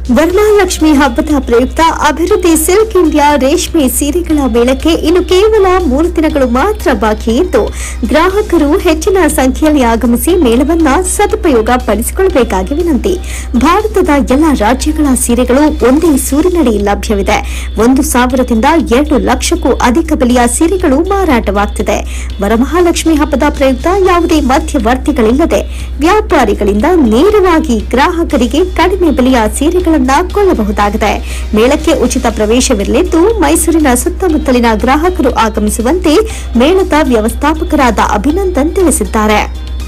ವರಮಹಾಲಕ್ಷ್ಮಿ ಹಬ್ಬದ ಪ್ರಯುಕ್ತ ಅಭಿವೃದ್ಧಿ ಸಿಲ್ಕ್ ಇಂಡಿಯಾ ರೇಷ್ಮೆ ಸೀರೆಗಳ ಮೇಳಕ್ಕೆ ಇನ್ನು ಕೇವಲ 3 ದಿನಗಳು ಮಾತ್ರ ಬಾಕಿ ಇದ್ದು ಗ್ರಾಹಕರು ಹೆಚ್ಚಿನ ಸಂಖ್ಯೆಯಲ್ಲಿ ಆಗಮಿಸಿ ಮೇಳವನ್ನು ಸದುಪಯೋಗ ಪಡಿಸಿಕೊಳ್ಳಬೇಕಾಗಿ ವಿನಂತಿ. ಭಾರತದ ಎಲ್ಲ ರಾಜ್ಯಗಳ ಸೀರೆಗಳು ಒಂದೇ ಸೂರಿನಡಿ ಲಭ್ಯವಿದೆ. 1,000ದಿಂದ 2 ಲಕ್ಷಕ್ಕೂ ಅಧಿಕ ಬೆಲೆಯ ಸೀರೆಗಳು ಮಾರಾಟವಾಗುತ್ತಿದೆ. ವರಮಹಾಲಕ್ಷ್ಮಿ ಹಬ್ಬದ ಪ್ರಯುಕ್ತ ಯಾವುದೇ ಮಧ್ಯವರ್ತಿಗಳಿಲ್ಲದೆ ವ್ಯಾಪಾರಿಗಳಿಂದ ನೇರವಾಗಿ ಗ್ರಾಹಕರಿಗೆ ಕಡಿಮೆ ಬೆಲೆಯ ಸೀರೆಗಳನ್ನು ಕೊಳ್ಳಬಹುದಾಗಿದೆ. ಮೇಳಕ್ಕೆ ಉಚಿತ ಪ್ರವೇಶವಿರಲಿದ್ದು ಮೈಸೂರಿನ ಸುತ್ತಮುತ್ತಲಿನ ಗ್ರಾಹಕರು ಆಗಮಿಸುವಂತೆ ಮೇಳದ ವ್ಯವಸ್ಥಾಪಕರಾದ ಅಭಿನಂದನ್ ತಿಳಿಸಿದ್ದಾರೆ.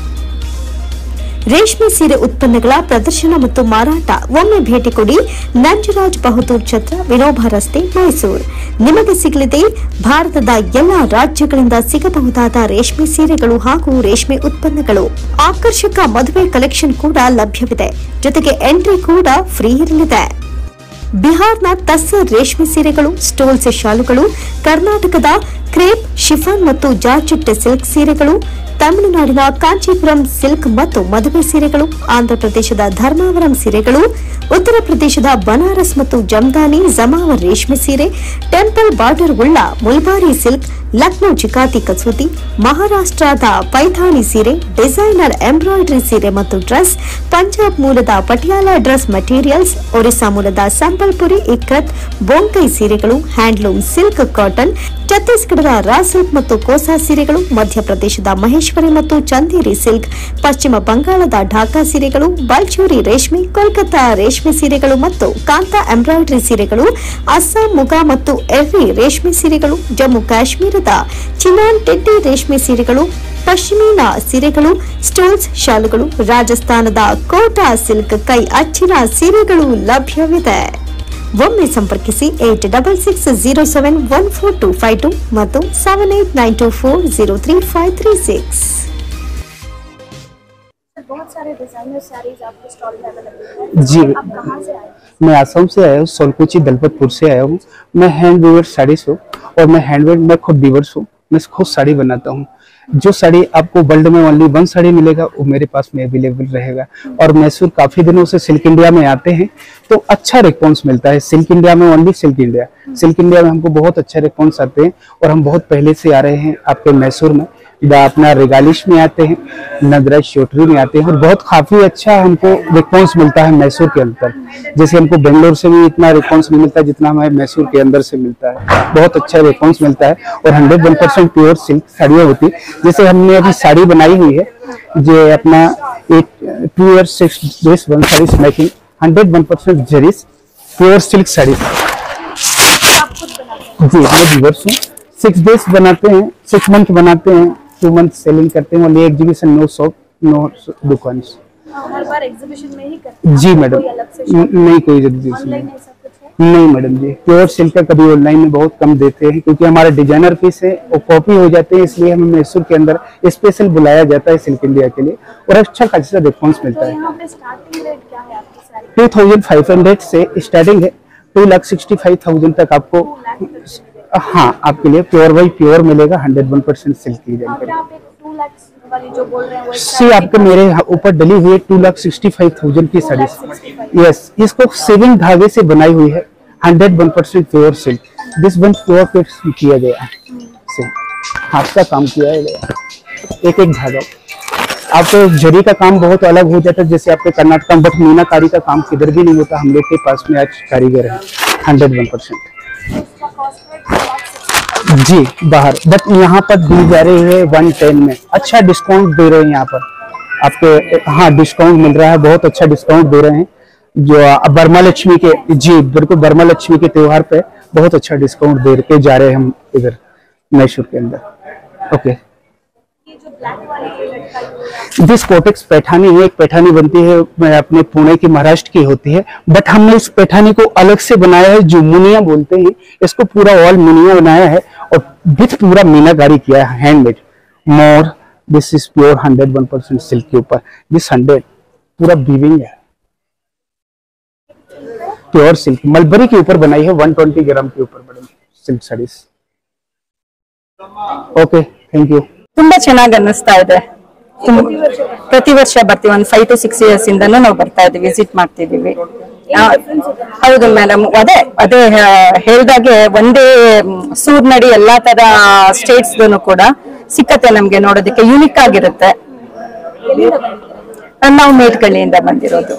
ರೇಷ್ಮೆ ಸೀರೆ ಉತ್ಪನ್ನಗಳ ಪ್ರದರ್ಶನ ಮತ್ತು ಮಾರಾಟ ಒಮ್ಮೆ ಭೇಟಿ ಕೊಡಿ. ನಂಜರಾಜ್ ಬಹದ್ದೂರ್ ಛತ್ರ, ವಿನೋಬ ರಸ್ತೆ, ಮೈಸೂರು. ನಿಮಗೆ ಸಿಗಲಿದೆ ಭಾರತದ ಎಲ್ಲಾ ರಾಜ್ಯಗಳಿಂದ ಸಿಗಬಹುದಾದ ರೇಷ್ಮೆ ಸೀರೆಗಳು ಹಾಗೂ ರೇಷ್ಮೆ ಉತ್ಪನ್ನಗಳು. ಆಕರ್ಷಕ ಮದುವೆ ಕಲೆಕ್ಷನ್ ಕೂಡ ಲಭ್ಯವಿದೆ. ಜೊತೆಗೆ ಎಂಟ್ರಿ ಕೂಡ ಫ್ರೀ ಇರಲಿದೆ. ಬಿಹಾರ್ನ ತಸ್ಸರ್ ರೇಷ್ಮೆ ಸೀರೆಗಳು, ಸ್ಟೋಲ್ಸ್ ಶಾಲುಗಳು, ಕರ್ನಾಟಕದ ಕ್ರೇಪ್, ಶಿಫಾನ್ ಮತ್ತು ಜಾರ್ಜೆಟ್ ಸಿಲ್ಕ್ ಸೀರೆಗಳು, ತಮಿಳುನಾಡಿನ ಕಾಂಚೀಪುರಂ ಸಿಲ್ಕ್ ಮತ್ತು ಮದುವೆ ಸೀರೆಗಳು, ಆಂಧ್ರಪ್ರದೇಶದ ಧರ್ಮಾವರಂ ಸೀರೆಗಳು, ಉತ್ತರ ಪ್ರದೇಶದ ಬನಾರಸ್ ಮತ್ತು ಜಮದಾನಿ ಜಮಾವರ್ ರೇಷ್ಮೆ ಸೀರೆ, ಟೆಂಪಲ್ ಬಾರ್ಡರ್ ಉಳ್ಳ ಮುಲ್ಬಾರಿ ಸಿಲ್ಕ್, ಲಕ್ನೋ ಚಿಕಾತಿ ಕಸೂತಿ, ಮಹಾರಾಷ್ಟ್ರದ ಪೈಥಾನಿ ಸೀರೆ, ಡಿಸೈನರ್ ಎಂಬ್ರಾಯ್ಡರಿ ಸೀರೆ ಮತ್ತು ಡ್ರೆಸ್, ಪಂಜಾಬ್ ಮೂಲದ ಪಟಿಯಾಲಾ ಡ್ರೆಸ್ ಮೆಟೀರಿಯಲ್ಸ್, ಒರಿಸ್ಸಾ ಮೂಲದ ಸಂಬಲ್ಪುರಿ ಇಕ್ಕತ್, ಬೋಂಕೈ ಸೀರೆಗಳು, ಹ್ಯಾಂಡ್ಲೂಮ್ ಸಿಲ್ಕ್ ಕಾಟನ್, ಛತ್ತೀಸ್ಗಢದ ರಾ ಸಿಲ್ಕ್ ಮತ್ತು ಕೋಸಾ ಸೀರೆಗಳು, ಮಧ್ಯಪ್ರದೇಶದ ಮಹೇಶ್ವರಿ ಮತ್ತು ಚಂದೇರಿ ಸಿಲ್ಕ್, ಪಶ್ಚಿಮ ಬಂಗಾಳದ ಢಾಕಾ ಸೀರೆಗಳು, ಬಲ್ಚೂರಿ ರೇಷ್ಮೆ, ಕೋಲ್ಕತ್ತಾ ರೇಷ್ಮೆ ಸೀರೆಗಳು ಮತ್ತು ಕಾಂತಾ ಎಂಬ್ರಾಯ್ಡರಿ ಸೀರೆಗಳು, ಅಸ್ಸಾಂ ಮುಗಾ ಮತ್ತು ಎರ್ರಿ ರೇಷ್ಮೆ ಸೀರೆಗಳು, ಜಮ್ಮು ಕಾಶ್ಮೀರದ ಚಿನಾನ್ ಟೆಡ್ಡಿ ರೇಷ್ಮೆ ಸೀರೆಗಳು, ಪಶ್ಮಿನಾ ಸೀರೆಗಳು, ಸ್ಟೋಲ್ಸ್ ಶಾಲುಗಳು, ರಾಜಸ್ಥಾನದ ಕೋಟಾ ಸಿಲ್ಕ್ ಕೈ ಅಚ್ಚಿನ ಸೀರೆಗಳು ಲಭ್ಯವಿದೆ. ಒಮ್ಮೆ ಸಂಪರ್ಕಿಸಿ 8660714252 ಮತ್ತು 7892403536. बहुत सारे डिजाइनर साड़ीज आपके स्टॉल में अवेलेबल है। जी, आप कहाँ से आए? मैं आसाम से आया हूँ, सोलकुची दलपतपुर से आया हूँ। मैं हैंड वीवर साड़ीज हूँ और मैं खुद वीवर्स हूँ। मैं खुद साड़ी बनाता हूँ। जो साड़ी आपको वर्ल्ड में ओनली 1 साड़ी मिलेगा वो मेरे पास में अवेलेबल रहेगा। और मैसूर काफी दिनों से सिल्क इंडिया में आते हैं तो अच्छा रिस्पॉन्स मिलता है। सिल्क इंडिया में ओनली सिल्क इंडिया में हमको बहुत अच्छा रिस्पॉन्स आते हैं और हम बहुत पहले से आ रहे हैं आपके मैसूर में। अपना रिगालिश में आते हैं, नगराज शोटरी में आते हैं और बहुत काफी अच्छा हमको रिस्पॉन्स मिलता है मैसूर के अंदर। जैसे हमको बेंगलोर से भी इतना रिस्पॉन्स नहीं मिलता जितना हमें मैसूर के अंदर से मिलता है। बहुत अच्छा रिस्पॉन्स मिलता है और 101% प्योर सिल्क साड़ियाँ होती। जैसे हमने अभी साड़ी बनाई हुई है जो अपना 2 years 6 days 1 साड़ी मेकिंग 101% जरीस प्योर सिल्क साड़ी। जी, मैं व्यूअर्स हूँ। 6 days बनाते हैं, 6 month बनाते हैं, 2 month सेलिंग करते हैं। Only exhibition, no shop, no दुकान। हर बार एग्जीबिशन में ही करते हैं? जी मैडम, नहीं कोई एग्जीबिशन नहीं मैडम जी। प्योर सिल्क का कभी ऑनलाइन में बहुत कम देते हैं क्योंकि हमारे डिजाइनर पीस है वो कॉपी हो जाते हैं, इसलिए हमें मैसूर के अंदर स्पेशल बुलाया जाता है सिल्क इंडिया के लिए और अच्छा खासा रिस्पॉन्स मिलता है। यहाँ पे स्टार्टिंग रेट क्या है आपकी साड़ी? 2500 से स्टार्टिंग है, 2,65,000 तक आपको। हाँ, आपके लिए प्योर बाई प्योर मिलेगा, 101% सिल्क की जानकारी। आप एक 2 लाख वाली जो बोल रहे हैं वो सी आपके मेरे ऊपर डली हुई है 2,65,000 की साड़ी। यस, इसको सेविंग धागे से बनाई हुई है, 101% pure silk. This one pure किया गया है, हाथ का काम किया है, एक धागा। आपको जरी का काम बहुत अलग हो जाता है, जैसे आपके कर्नाटक में, बट मीनाकारी का काम किधर भी नहीं होता। हम लोग के पास में आज कारीगर है 101%। जी बाहर, बट यहाँ पर दी जा रही है 110 में। अच्छा डिस्काउंट दे रहे हैं यहाँ पर आपके। हाँ, डिस्काउंट मिल रहा है, बहुत अच्छा डिस्काउंट दे रहे हैं। जो बर्मा लक्ष्मी के, जी बिल्कुल, बर्मा लक्ष्मी के त्योहार पे बहुत अच्छा डिस्काउंट दे के जा रहे हैं हम इधर मैसूर के अंदर। ओके, दिस कोटेक्स पैठानी है। एक पैठानी बनती है अपने पुणे की, महाराष्ट्र की होती है, बट हमने इस पैठानी को अलग से बनाया है जो मुनिया बोलते हैं। इसको पूरा ऑल मुनिया बनाया है और विथ पूरा मीनाकारी किया है, हैंडमेड मोर। दिस इज प्योर 101% सिल्क के ऊपर। दिस 100 पूरा वीविंग है, प्योर सिल्क मलबरी के ऊपर बनाई है, 120 ग्राम के ऊपर बड़ी silk saris. Okay, thank you. ತುಂಬಾ ಚೆನ್ನಾಗಿ ಅನ್ನಿಸ್ತಾ ಇದೆ। ಪ್ರತಿ ವರ್ಷ ಬರ್ತೀವಿ. ಒಂದು 5 to 6 years ಇಂದನೂ ನಾವು ಬರ್ತಾ ಇದೀವಿ, ವಿಸಿಟ್ ಮಾಡ್ತಿದೀವಿ. ಹೌದು ಮೇಡಮ್, ಅದೇ ಹೇಳ್ದಾಗೆ ಒಂದೇ ಸೂರ್ನಡಿ ಎಲ್ಲಾ ತರ ಸ್ಟೇಟ್ಸ್ ಕೂಡ ಸಿಕ್ಕತ್ತೆ ನಮ್ಗೆ ನೋಡೋದಕ್ಕೆ, ಯೂನಿಕ್ ಆಗಿರುತ್ತೆ. ನಾವು ಮೇಟ್ಕಳ್ಳಿಯಿಂದ ಬಂದಿರೋದು.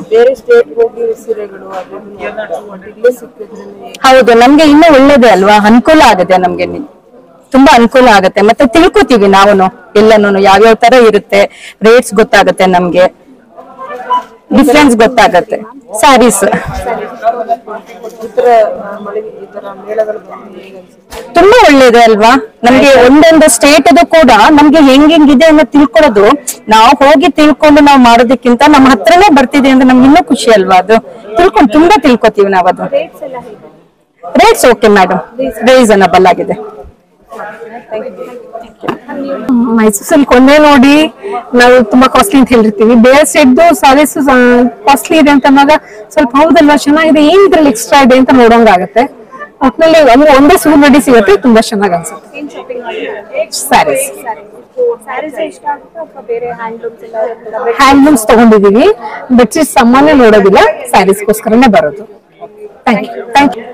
ಹೌದು, ನಮ್ಗೆ ಇನ್ನೂ ಒಳ್ಳೇದೇ ಅಲ್ವಾ, ಅನುಕೂಲ ಆಗುತ್ತೆ ನಮ್ಗೆ, ತುಂಬಾ ಅನುಕೂಲ ಆಗುತ್ತೆ. ಮತ್ತೆ ತಿಳ್ಕೊತೀವಿ ನಾವು ಎಲ್ಲಾನು, ಯಾವ್ಯಾವ ತರ ಇರುತ್ತೆ, ರೇಟ್ಸ್ ಗೊತ್ತಾಗುತ್ತೆ ನಮ್ಗೆ, ಡಿಫ್ರೆನ್ಸ್ ಗೊತ್ತಾಗತ್ತೆ. ಸ್ಯಾರೀಸ್ ತುಂಬಾ ಒಳ್ಳೇದೇ ಅಲ್ವಾ, ನಮ್ಗೆ ಒಂದೊಂದು ಸ್ಟೇಟ್ ಅದು ಕೂಡ ನಮ್ಗೆ ಹೆಂಗಿದೆ ಅನ್ನೋ ತಿಳ್ಕೊಳ್ಳೋದು, ನಾವು ಹೋಗಿ ತಿಳ್ಕೊಂಡು ನಾವು ಮಾಡೋದಕ್ಕಿಂತ ನಮ್ಮ ಹತ್ರನೇ ಬರ್ತಿದೆ ಅಂದ್ರೆ ನಮ್ಗೆ ಇನ್ನೂ ಖುಷಿ ಅಲ್ವಾ, ಅದು ತಿಳ್ಕೊಂಡು ತುಂಬಾ ತಿಳ್ಕೊತೀವಿ ನಾವು. ಅದು ರೇಟ್ಸ್ ಓಕೆ ಮೇಡಮ್, ರೀಸನಬಲ್ ಆಗಿದೆ. ಮೈಸೂರು ಸಿಲ್ಕ್ ಒಂದೇ ನೋಡಿ ನಾವು ತುಂಬಾ ಕಾಸ್ಟ್ಲಿ ಅಂತ ಹೇಳಿರ್ತೀವಿ, ಬೇರೆ ಸೆಟ್ ಸಾರೀಸ್ ಕಾಸ್ಟ್ಲಿ ಇದೆ ಅಂತ ಅಂದಾಗ ಸ್ವಲ್ಪ ಹೌದಲ್ವಾ ಚೆನ್ನಾಗಿದೆ, ಏನ್ ಇದ್ರಲ್ಲಿ ಎಕ್ಸ್ಟ್ರಾ ಇದೆ ಅಂತ ನೋಡೋಂಗಾಗತ್ತೆ. ಒಟ್ನಲ್ಲಿ ಒಂದೇ ಸೂರ್ನಡಿ ಸಿಗುತ್ತೆ, ತುಂಬಾ ಚೆನ್ನಾಗಿ ಅನ್ಸುತ್ತೆ. ಸ್ಯಾರೀಸ್ ಹ್ಯಾಂಡ್ಲೂಮ್ಸ್ ತಗೊಂಡಿದೀವಿ, ಬೆಡ್ಶೀಟ್ ಸಾಮಾನ್ಯ ನೋಡೋದಿಲ್ಲ, ಸ್ಯಾರೀಸ್ಗೋಸ್ಕರನೇ ಬರೋದು. Thank you.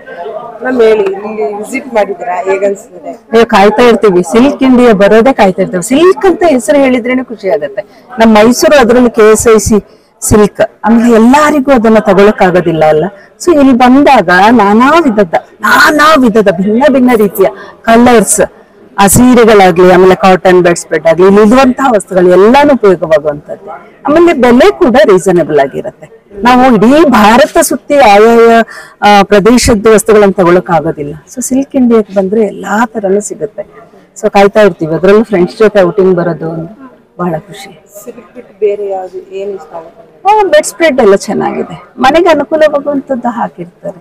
ಕಾಯ್ತಾ ಇರ್ತೀವಿ, ಸಿಲ್ಕ್ ಇಂಡಿಯಾ ಬರೋದೇ ಕಾಯ್ತಾ ಇರ್ತೀವಿ. ಸಿಲ್ಕ್ ಅಂತ ಹೆಸರು ಹೇಳಿದ್ರೇನೆ ಖುಷಿ ಆಗುತ್ತೆ. ನಮ್ಮ ಮೈಸೂರು ಅದರಲ್ಲಿ KSIC ಸಿಲ್ಕ್, ಆಮೇಲೆ ಎಲ್ಲರಿಗೂ ಅದನ್ನ ತಗೊಳಕ್ ಆಗೋದಿಲ್ಲ ಅಲ್ಲ. ಸೊ ಇಲ್ಲಿ ಬಂದಾಗ ನಾನಾ ವಿಧದ ಭಿನ್ನ ಭಿನ್ನ ರೀತಿಯ ಕಲರ್ಸ್, ಆ ಸೀರೆಗಳಾಗ್ಲಿ, ಆಮೇಲೆ ಕಾಟನ್ ಬೆಡ್ ಸ್ಪ್ರೆಡ್ ಆಗ್ಲಿ, ಇಲ್ಲಿ ಇರುವಂತಹ ವಸ್ತುಗಳು ಎಲ್ಲಾನು ಉಪಯೋಗವಾಗುವಂತದ್ದು. ಆಮೇಲೆ ಬೆಲೆ ಕೂಡ ರೀಸನಬಲ್ ಆಗಿರುತ್ತೆ. ನಾವು ಇಡೀ ಭಾರತ ಸುತ್ತಿ ಆಯಾಯ ಪ್ರದೇಶದ ವಸ್ತುಗಳನ್ನ ತಗೊಳಕ್ ಆಗೋದಿಲ್ಲ. ಸೊ ಸಿಲ್ಕ್ ಇಂಡಿಯಾಕ್ ಬಂದ್ರೆ ಎಲ್ಲಾ ತರನು ಸಿಗುತ್ತೆ. ಸೊ ಕಾಯ್ತಾ ಇರ್ತೀವಿ, ಅದರಲ್ಲೂ ಫ್ರೆಂಡ್ಸ್ ಜೊತೆ ಔಟಿಂಗ್ ಬರೋದು ಬಹಳ ಖುಷಿ. ಬೆಡ್ ಸ್ಪ್ರೆಡ್ ಎಲ್ಲ ಚೆನ್ನಾಗಿದೆ, ಮನೆಗೆ ಅನುಕೂಲವಾಗುವಂತದ್ದು ಹಾಕಿರ್ತಾರೆ.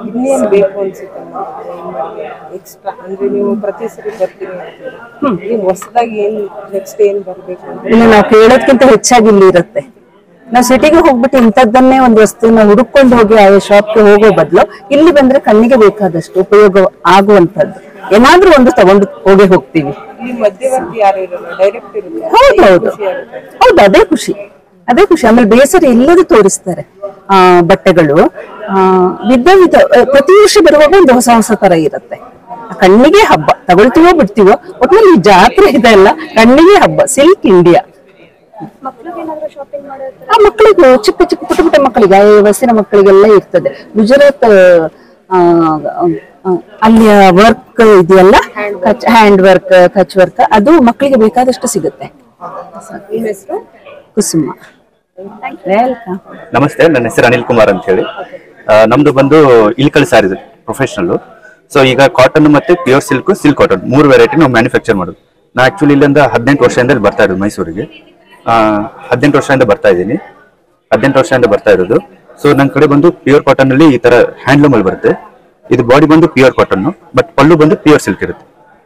ಇನ್ನು ನಾವು ಕೇಳೋದ್ಕಿಂತ ಹೆಚ್ಚಾಗಿ ಇಲ್ಲಿ ಇರುತ್ತೆ. ನಾವು ಸಿಟಿಗೆ ಹೋಗ್ಬಿಟ್ಟು ಇಂಥದ್ದನ್ನೇ ಒಂದು ವಸ್ತುನ ಹುಡುಕೊಂಡು ಹೋಗಿ ಆ ಶಾಪ್ಗೆ ಹೋಗೋ ಬದಲು ಇಲ್ಲಿ ಬಂದ್ರೆ ಕಣ್ಣಿಗೆ ಬೇಕಾದಷ್ಟು ಉಪಯೋಗ ಆಗುವಂತದ್ದು ಏನಾದ್ರೂ ಒಂದು ತಗೊಂಡು ಹೋಗ್ತೀವಿ. ಹೌದು, ಅದೇ ಖುಷಿ. ಆಮೇಲೆ ಬೇಸರ ಇಲ್ಲದೆ ತೋರಿಸ್ತಾರೆ ಬಟ್ಟೆಗಳು. ವಿಧ ಪ್ರತಿ ವರ್ಷ ಬರುವಾಗ ಒಂದು ಹೊಸ ತರ ಇರುತ್ತೆ. ಕಣ್ಣಿಗೆ ಹಬ್ಬ, ತಗೊಳ್ತೀವೋ ಬಿಡ್ತೀವೋ, ಒಟ್ಟಿನಲ್ಲಿ ಈ ಜಾತ್ರೆ ಇದೆ ಅಲ್ಲ, ಕಣ್ಣಿಗೆ ಹಬ್ಬ. ಸಿಲ್ಕ್ ಇಂಡಿಯಾ ಮಕ್ಕಳಿಗೆ, ಚಿಕ್ಕ ಪುಟ್ಟ ಮಕ್ಕಳಿಗೆ, ವಯಸ್ಸಿನ ಮಕ್ಕಳಿಗೆಲ್ಲ ಇರ್ತದೆ. ಗುಜರಾತ್ ಅಲ್ಲಿಯ ವರ್ಕ್ ಇದೆಯಲ್ಲ, ಹ್ಯಾಂಡ್ ವರ್ಕ್, ಕಚ್ ವರ್ಕ್, ಅದು ಮಕ್ಕಳಿಗೆ ಬೇಕಾದಷ್ಟು ಸಿಗುತ್ತೆ. ಕುಸುಮ. ನಮಸ್ತೆ, ನನ್ನ ಹೆಸರು ಅನಿಲ್ ಕುಮಾರ್ ಅಂತ ಹೇಳಿ. ನಮ್ದು ಬಂದು ಇಲ್ಕಲ್ ಸ್ಯಾರೀಸ್ ಪ್ರೊಫೆಷನಲ್. ಸೊ ಈಗ ಕಾಟನ್ ಮತ್ತೆ pure silk, silk cotton 3 variety ನಾವು ಮ್ಯಾನುಫ್ಯಾಕ್ಚರ್ ಮಾಡೋದು. ನಾ ಆಕ್ಚುಲಿ ಇಲ್ಲಿಂದ 18 ವರ್ಷದಿಂದ ಬರ್ತಾ ಇರೋದು ಮೈಸೂರಿಗೆ. 18 ವರ್ಷದಿಂದ ಬರ್ತಾ ಇದ್ದೀನಿ, 18 ವರ್ಷದಿಂದ ಬರ್ತಾ ಇರೋದು. ಸೊ ನನ್ನ ಕಡೆ ಬಂದು ಪ್ಯೂರ್ ಕಾಟನ್ ಅಲ್ಲಿ ಈ ತರ ಹ್ಯಾಂಡ್ಲೂಮ್ ಅಲ್ಲಿ ಬರುತ್ತೆ. ಇದು ಬಾಡಿ ಬಂದು ಪ್ಯೂರ್ ಕಾಟನ್, ಬಟ್ ಪಲ್ಲು ಬಂದು ಪ್ಯೂರ್ ಸಿಲ್ಕ್ ಇರುತ್ತೆ.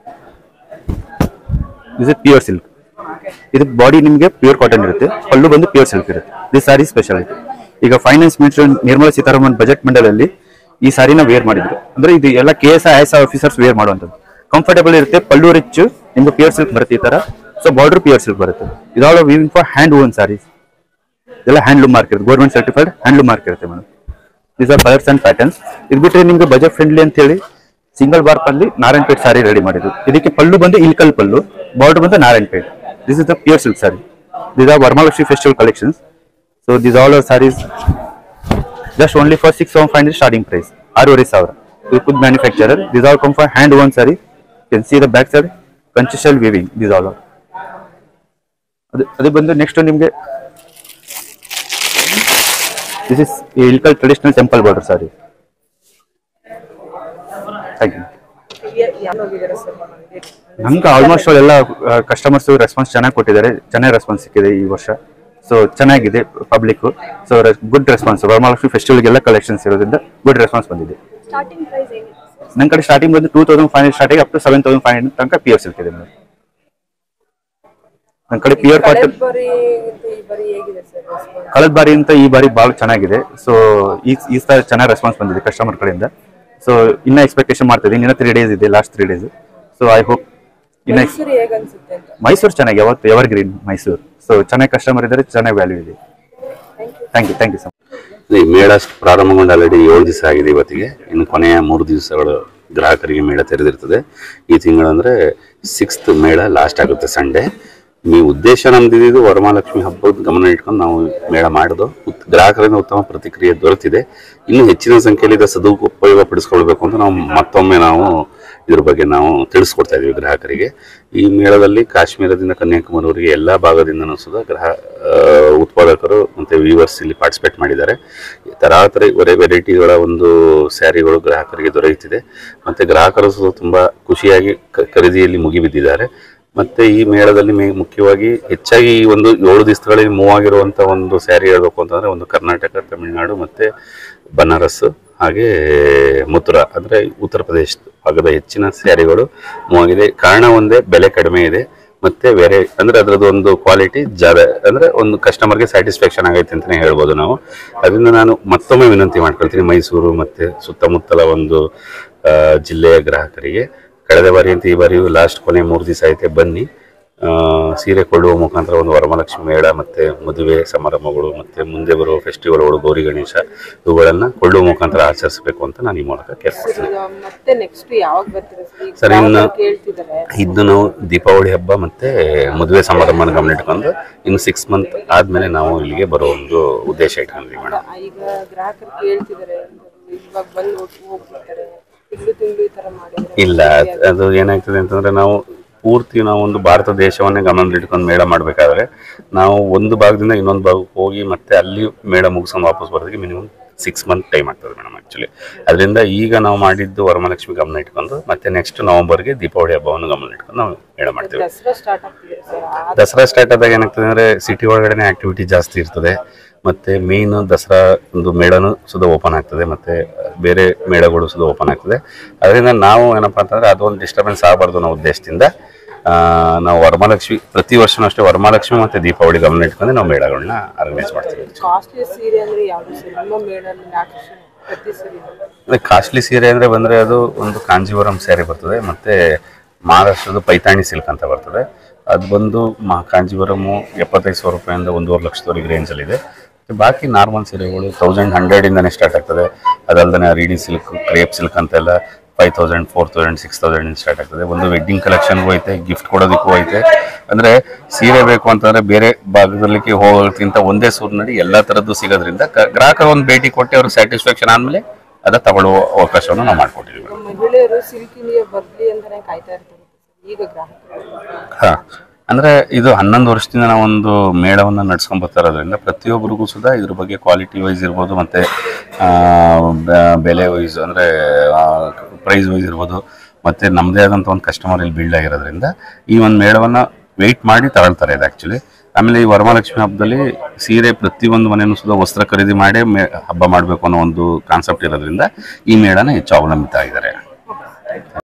ಇದು ಪ್ಯೂರ್ ಸಿಲ್ಕ್. ಇದು ಬಾಡಿ ನಿಮಗೆ ಪ್ಯೂರ್ ಕಾಟನ್ ಇರುತ್ತೆ, ಪಲ್ಲು ಬಂದು ಪ್ಯೂರ್ ಸಿಲ್ಕ್ ಇರುತ್ತೆ. ಇದು ಸಾರಿ ಸ್ಪೆಷಾಲಿಟಿ. ಈಗ finance minister Nirmala Sitharaman budget ಮಂಡಲಲ್ಲಿ ಈ ಸಾರಿನ ವೇರ್ ಮಾಡಿದ್ರು. ಅಂದ್ರೆ ಇದು ಎಲ್ಲ KS IAS ಆಫೀಸರ್ಸ್ ವೇರ್ ಮಾಡುವಂಥದ್ದು. ಕಂಫರ್ಟಬಲ್ ಇರುತ್ತೆ, ಪಲ್ಲು ರಿಚ್, ನಿಮ್ಗೆ ಪ್ಯೂರ್ ಸಿಲ್ಕ್ ಬರುತ್ತೆ ಈ ತರ. ಸೊ ಬಾರ್ಡರ್ ಪ್ಯೂರ್ ಸಿಲ್ಕ್ ಬರುತ್ತೆ. ಇದಾಲ್ weaving for hand own saris. ಇದೆಲ್ಲ ಹ್ಯಾಂಡ್ಲೂಮ್ ಮಾರ್ಕ್ ಇರುತ್ತೆ, ಗೌರ್ಮೆಂಟ್ ಸರ್ಟಿಫೈಡ್ ಹ್ಯಾಂಡ್ಲೂಮ್ ಮಾರ್ಕ್ ಇರುತ್ತೆ madam. These are colours and patterns. ಇದು ಬಿಟ್ಟರೆ ನಿಮ್ಗೆ ಬಜೆಟ್ ಫ್ರೆಂಡ್ಲಿ ಅಂತ ಹೇಳಿ ಸಿಂಗಲ್ ಬಾರ್ಕ್ ಅಲ್ಲಿ ನಾರಾಯಣಪೇಟ್ ಸಾರಿ ರೆಡಿ ಮಾಡಿದ್ರು. ಇದಕ್ಕೆ ಪಲ್ಲು ಬಂದು ಇಲ್ಕಲ್ ಪಲ್ಲು, ಬಾರ್ಡರ್ ಬಂದು Narayanpet. This is the pure silk saree. These are Varmalakshmi festival collections. So these all are sarees just only for 6,500 starting price. 6,500. You could manufacturer. These all come for hand woven saree. You can see the back side, conchi shell weaving. These all are. Adu bandu next one nimge. This is Ilkal traditional temple border saree. Thank you. ನಮ್ಗೆ almost ಎಲ್ಲ customers response ಚೆನ್ನಾಗಿ ಕೊಟ್ಟಿದ್ದಾರೆ, ಚೆನ್ನಾಗಿ response ಸಿಕ್ಕಿದೆ ಈ ವರ್ಷ. So ಚೆನ್ನಾಗಿದೆ public. So good response. Varamahalakshmi ಫೆಸ್ಟಿವಲ್ಗೆಲ್ಲ ಕಲೆಕ್ಷನ್ಸ್ ಇರೋದ್ರಿಂದ ಗುಡ್ ರೆಸ್ಪಾನ್ಸ್ ಬಂದಿದೆ. ನನ್ನ ಕಡೆ ಸ್ಟಾರ್ಟಿಂಗ್ ಬಂದು 2,500 ಸ್ಟಾರ್ಟಿಂಗ್ ಅಪ್ ಟು 7,500 ತನಕ ಪ್ಯೂರ್ ಸಿಲ್ಕ್ ಇದೆ ಮೇಡಮ್. ನನ್ನ ಕಡೆ ಪ್ಯೂರ್ ಕಾಟನ್. ಕಳೆದ ಬಾರಿ ಅಂತ ಈ ಬಾರಿ ಬಹಳ ಚೆನ್ನಾಗಿದೆ. ಸೊ ಈ ಸಲ ಚೆನ್ನಾಗಿ ರೆಸ್ಪಾನ್ಸ್ ಬಂದಿದೆ ಕಸ್ಟಮರ್ ಕಡೆಯಿಂದ. ಸೊ ಇನ್ನ ಎಕ್ಸ್ಪೆಕ್ಟೇಷನ್ ಮಾಡ್ತಿದ್ದೀನಿ. ಇನ್ನ 3 days ಇದೆ, last 3 days. So I hope Mysuru ಚೆನ್ನಾಗಿ, ಯಾವತ್ತು ಎವರ್ ಗ್ರೀನ್ ಮೈಸೂರು. ಸೊ ಚೆನ್ನಾಗಿ ಕಸ್ಟಮರ್ ಇದ್ದಾರೆ, ಚೆನ್ನಾಗಿ ವ್ಯಾಲ್ಯೂ ಇದೆ. Thank you sir. ಈ ಮೇಳ ಪ್ರಾರಂಭಗೊಂಡು ಆಲ್ರೆಡಿ 7 ದಿವಸ ಆಗಿದೆ. ಇವತ್ತಿಗೆ ಇನ್ನು ಕೊನೆಯ 3 ದಿವಸಗಳು ಗ್ರಾಹಕರಿಗೆ ಮೇಳ ತೆರೆದಿರ್ತದೆ. ಈ ತಿಂಗಳು ಅಂದರೆ 6th ಮೇಳ ಲಾಸ್ಟ್ ಆಗುತ್ತೆ ಸಂಡೇ. ಈ ಉದ್ದೇಶ ನಮ್ದು ವರಮಹಾಲಕ್ಷ್ಮಿ ಹಬ್ಬದ ಗಮನ ಇಟ್ಕೊಂಡು ನಾವು ಮೇಳ ಮಾಡೋದು. ಗ್ರಾಹಕರಿಂದ ಉತ್ತಮ ಪ್ರತಿಕ್ರಿಯೆ ದೊರೆತಿದೆ. ಇನ್ನು ಹೆಚ್ಚಿನ ಸಂಖ್ಯೆಯಲ್ಲಿ ಇದರ ಸದುಪಯೋಗ ಪಡಿಸ್ಕೊಳ್ಬೇಕು ಅಂತ ನಾವು ಮತ್ತೊಮ್ಮೆ ಇದ್ರ ಬಗ್ಗೆ ನಾವು ತಿಳಿಸ್ಕೊಡ್ತಾ ಇದೀವಿ ಗ್ರಾಹಕರಿಗೆ. ಈ ಮೇಳದಲ್ಲಿ ಕಾಶ್ಮೀರದಿಂದ ಕನ್ಯಾಕುಮಾರಿವರೆಗೆ ಎಲ್ಲ ಭಾಗದಿಂದನೂ ಸುದ ಉತ್ಪಾದಕರು ಮತ್ತು ವೀವರ್ಸ್ ಇಲ್ಲಿ ಪಾರ್ಟಿಸಿಪೇಟ್ ಮಾಡಿದ್ದಾರೆ. ತರಾತರಿ ವೆರೈಟಿಗಳ ಒಂದು ಸ್ಯಾರಿಗಳು ಗ್ರಾಹಕರಿಗೆ ದೊರೆಯುತ್ತಿದೆ. ಮತ್ತು ಗ್ರಾಹಕರು ಸುದ ತುಂಬ ಖುಷಿಯಾಗಿ ಖರೀದಿಯಲ್ಲಿ ಮುಗಿಬಿದ್ದಿದ್ದಾರೆ. ಮತ್ತು ಈ ಮೇಳದಲ್ಲಿ ಮುಖ್ಯವಾಗಿ ಹೆಚ್ಚಾಗಿ ಈ ಒಂದು 7 ದಿವಸಗಳಲ್ಲಿ ಮೂವ್ ಆಗಿರುವಂಥ ಒಂದು ಸ್ಯಾರಿ ಹೇಳಬೇಕು ಅಂತಂದರೆ ಒಂದು ಕರ್ನಾಟಕ, ತಮಿಳುನಾಡು ಮತ್ತು ಬನಾರಸ್ ಹಾಗೆ ಮಥುರಾ ಅಂದರೆ ಉತ್ತರ ಪ್ರದೇಶ ಭಾಗದ ಹೆಚ್ಚಿನ ಸ್ಯಾರಿಗಳು ಮೂವ್ ಆಗಿದೆ. ಕಾರಣ ಒಂದೇ, ಬೆಲೆ ಕಡಿಮೆ ಇದೆ ಮತ್ತು ಬೇರೆ ಅಂದರೆ ಅದರದ್ದು ಒಂದು ಕ್ವಾಲಿಟಿ ಅಂದರೆ ಒಂದು ಕಸ್ಟಮರ್ಗೆ ಸ್ಯಾಟಿಸ್ಫ್ಯಾಕ್ಷನ್ ಆಗೈತೆ ಅಂತಲೇ ಹೇಳ್ಬೋದು ನಾವು. ಅದರಿಂದ ನಾನು ಮತ್ತೊಮ್ಮೆ ವಿನಂತಿ ಮಾಡ್ಕೊಳ್ತೀನಿ ಮೈಸೂರು ಮತ್ತು ಸುತ್ತಮುತ್ತಲ ಒಂದು ಜಿಲ್ಲೆಯ ಗ್ರಾಹಕರಿಗೆ, ಕಳೆದ ಬಾರಿ ಅಂತ ಈ ಬಾರಿಯೂ ಲಾಸ್ಟ್ ಕೊನೆ 3 ದಿವಸ ಐತೆ, ಬನ್ನಿ ಸೀರೆ ಕೊಳ್ಳುವ ಮುಖಾಂತರ ಒಂದು ವರಮಹಾಲಕ್ಷ್ಮಿ ಮೇಳ ಮತ್ತು ಮದುವೆ ಸಮಾರಂಭಗಳು ಮತ್ತು ಮುಂದೆ ಬರುವ ಫೆಸ್ಟಿವಲ್ಗಳು, ಗೌರಿ ಗಣೇಶ ಇವುಗಳನ್ನು ಕೊಳ್ಳುವ ಮುಖಾಂತರ ಆಚರಿಸಬೇಕು ಅಂತ ನಾನು ಈ ಮೂಲಕ ಕೇಳ್ಕೊಳ್ತೀನಿ. ಸರ್, ಇನ್ನು ನಾವು ದೀಪಾವಳಿ ಹಬ್ಬ ಮತ್ತು ಮದುವೆ ಸಮಾರಂಭನ ಗಮನ ಇಟ್ಕೊಂಡು ಇನ್ನು 6 ಮಂತ್ ಆದಮೇಲೆ ನಾವು ಇಲ್ಲಿಗೆ ಬರೋ ಒಂದು ಉದ್ದೇಶ ಇಟ್ಕೊಂಡ್ವಿ ಮೇಡಮ್. ಇಲ್ಲ, ಅದು ಏನಾಗ್ತದೆ ಅಂತಂದ್ರೆ ನಾವು ಪೂರ್ತಿ ಒಂದು ಭಾರತ ದೇಶವನ್ನೇ ಗಮನದಲ್ಲಿ ಇಟ್ಕೊಂಡು ಮೇಳ ಮಾಡಬೇಕಾದ್ರೆ ನಾವು ಒಂದು ಭಾಗದಿಂದ ಇನ್ನೊಂದು ಭಾಗಕ್ಕೆ ಹೋಗಿ ಮತ್ತೆ ಅಲ್ಲಿ ಮೇಳ ಮುಗಿಸ್ಕೊಂಡು ವಾಪಸ್ ಬರೋದಕ್ಕೆ ಮಿನಿಮಮ್ 6 ಮಂತ್ ಟೈಮ್ ಆಗ್ತದೆ ಮೇಡಮ್ ಆ್ಯಕ್ಚುಲಿ. ಅದರಿಂದ ಈಗ ನಾವು ಮಾಡಿದ್ದು ವರಮಹಾಲಕ್ಷ್ಮಿ ಗಮನ ಇಟ್ಕೊಂಡು ಮತ್ತೆ ನೆಕ್ಸ್ಟ್ ನವೆಂಬರ್ಗೆ ದೀಪಾವಳಿ ಹಬ್ಬವನ್ನು ಗಮನ ಇಟ್ಕೊಂಡು ನಾವು ಮೇಳ ಮಾಡ್ತೀವಿ. ದಸರಾ ಸ್ಟಾರ್ಟ್ ಆದಾಗ ಏನಾಗ್ತದೆ ಅಂದರೆ ಸಿಟಿ ಒಳಗಡೆ ಆಕ್ಟಿವಿಟಿ ಜಾಸ್ತಿ ಇರ್ತದೆ. ಮತ್ತು ಮೇಯ್ನ್ ದಸರಾ ಒಂದು ಮೇಳನೂ ಸುದ ಓಪನ್ ಆಗ್ತದೆ ಮತ್ತು ಬೇರೆ ಮೇಳಗಳು ಸುದ ಓಪನ್ ಆಗ್ತದೆ. ಅದರಿಂದ ನಾವು ಏನಪ್ಪ ಅಂತಂದರೆ ಅದೊಂದು ಡಿಸ್ಟರ್ಬೆನ್ಸ್ ಆಗಬಾರ್ದು ಅನ್ನೋ ಉದ್ದೇಶದಿಂದ ನಾವು ವರಮಹಾಲಕ್ಷ್ಮಿ ಪ್ರತಿ ವರ್ಷನೂ ಅಷ್ಟೇ ವರಮಹಾಲಕ್ಷ್ಮಿ ಮತ್ತು ದೀಪಾವಳಿ ಗಮನ ಇಟ್ಕೊಂಡು ನಾವು ಮೇಳಗಳನ್ನ ಆರ್ಗನೈಸ್ ಮಾಡ್ತೀವಿ. ಕಾಸ್ಟ್ಲಿ ಸೀರೆ ಅಂದರೆ ಬಂದರೆ ಅದು ಒಂದು ಕಾಂಜೀವರಂ ಸ್ಯಾರಿ ಬರ್ತದೆ ಮತ್ತು ಮಹಾರಾಷ್ಟ್ರದ ಪೈತಾಣಿ ಸಿಲ್ಕ್ ಅಂತ ಬರ್ತದೆ. ಅದು ಬಂದು ಕಾಂಜೀವರಮು 75,000 ರೂಪಾಯಿಂದ 1.5 ಲಕ್ಷದವರೆಗೆ ರೇಂಜಲ್ಲಿದೆ. ಬಾಕಿ ನಾರ್ಮಲ್ ಸೀರೆಗಳು 1100ಇಂದನೇ ಸ್ಟಾರ್ಟ್ ಆಗ್ತದೆ. ಅದಲ್ಲದೆ ರೀಡಿ ಸಿಲ್ಕ್, ಕ್ರೇಪ್ ಸಿಲ್ಕ್ ಅಂತೆಲ್ಲ 5,000, 4,000, 6,000 ಸ್ಟಾರ್ಟ್ ಆಗ್ತದೆ. ಒಂದು ವೆಡ್ಡಿಂಗ್ ಕಲೆಕ್ಷನ್ಗೂ ಐತೆ, ಗಿಫ್ಟ್ ಕೊಡೋದಕ್ಕೂ ಐತೆ. ಅಂದರೆ ಸೀರೆ ಬೇಕು ಅಂತಂದರೆ ಬೇರೆ ಭಾಗದಲ್ಲಿಗೆ ಹೋಗೋದಕ್ಕಿಂತ ಒಂದೇ ಸೂರಿನಲ್ಲಿ ಎಲ್ಲ ಥರದ್ದು ಸಿಗೋದ್ರಿಂದ ಗ್ರಾಹಕರು ಒಂದು ಭೇಟಿ ಕೊಟ್ಟು ಅವ್ರಿಗೆ ಸ್ಯಾಟಿಸ್ಫ್ಯಾಕ್ಷನ್ ಆದಮೇಲೆ ಅದ ತಗೊಳ್ಳುವ ಅವಕಾಶವನ್ನು ನಾವು ಮಾಡಿಕೊಟ್ಟಿದ್ದೀವಿ. ಹಾಂ, ಅಂದರೆ ಇದು 11 ವರ್ಷದಿಂದ ನಾವೊಂದು ಮೇಳವನ್ನು ನಡ್ಸ್ಕೊಂಡ್ ಬರ್ತಾ ಇರೋದ್ರಿಂದ ಪ್ರತಿಯೊಬ್ಬರಿಗೂ ಸುದ ಇದ್ರ ಬಗ್ಗೆ ಕ್ವಾಲಿಟಿ ವೈಸ್ ಇರ್ಬೋದು ಮತ್ತು ಬೆಲೆ ವೈಸ್ ಅಂದರೆ ಪ್ರೈಸ್ ವೈಸ್ ಇರ್ಬೋದು ಮತ್ತು ನಮ್ಮದೇ ಆದಂಥ ಒಂದು ಕಸ್ಟಮರ್ ಇಲ್ಲಿ ಬಿಲ್ಡ್ ಆಗಿರೋದ್ರಿಂದ ಈ ಒಂದು ಮೇಳವನ್ನು ವೆಯ್ಟ್ ಮಾಡಿ ತಗೊಳ್ತಾರೆ ಇದು ಆ್ಯಕ್ಚುಲಿ. ಆಮೇಲೆ ಈ ವರಮಹಾಲಕ್ಷ್ಮಿ ಹಬ್ಬದಲ್ಲಿ ಸೀರೆ ಪ್ರತಿಯೊಂದು ಮನೆಯೂ ಸುದ ವಸ್ತ್ರ ಖರೀದಿ ಮಾಡಿ ಹಬ್ಬ ಮಾಡಬೇಕು ಅನ್ನೋ ಒಂದು ಕಾನ್ಸೆಪ್ಟ್ ಇರೋದ್ರಿಂದ ಈ ಮೇಳನ ಹೆಚ್ಚು ಅವಲಂಬಿತ ಆಗಿದ್ದಾರೆ.